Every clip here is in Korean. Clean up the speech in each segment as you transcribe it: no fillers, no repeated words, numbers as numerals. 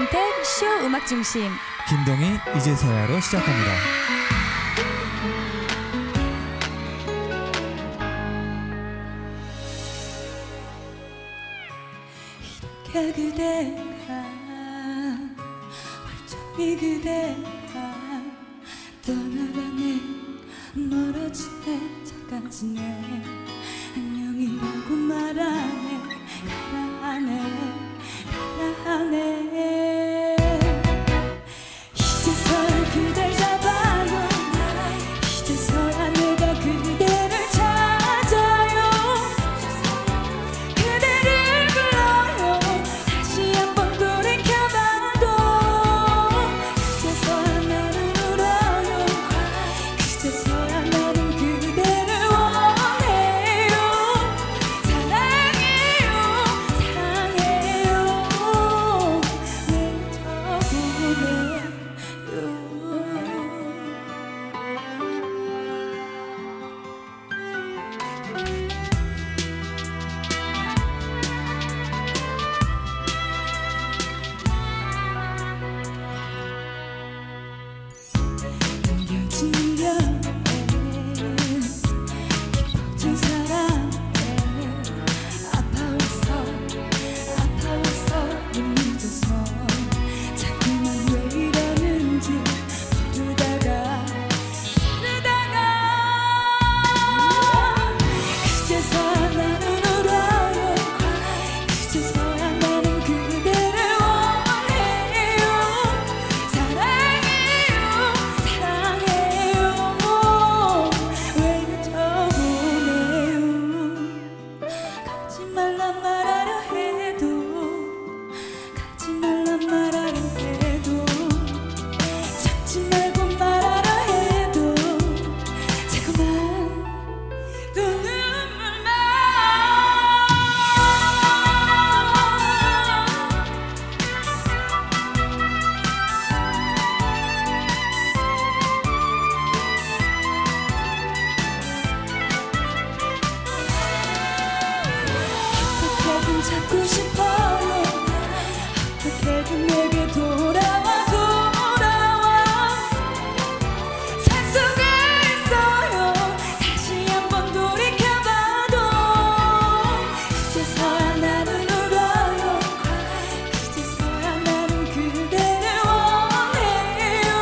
선택 쇼 음악 중심 김동희 이제서야로 시작합니다. 이렇게 그대가 멀쩡히 그대가 떠나가네 멀어지네 작아지네 안녕이라고 말하네 가라하네 가라하네 이제서야 그댈 잡아요 이제서야 내가 그대를 찾아요 그대를 불러요 다시 한번 돌이켜봐도 이제서야 나는 울어요 이제서야 나는 그대를 원해요 사랑해요 사랑해요 왜 저보내요 숨겨진 미련에 깊어진 사랑에 아파워서 못 잊어서 자꾸만 왜 이러는지 모르다가 그제서야 나는 울어요 그제서야 나는 그대를 원해요 사랑해요 사랑해요 왜 저보내요 가지 말란 말하려 해도 가지 말란 말하려 해도 참지 말고 말하려 해도 자꾸만 또 눈물만 어떻게든 찾고 싶어요 어떻게든 내게 돌아와 살 수가 있어요 다시 한번 돌이켜봐도 이제서야 나는 울어요 이제서야 나는 그대를 원해요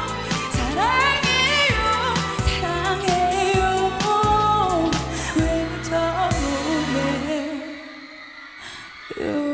사랑해요 사랑해요 왜 저보내요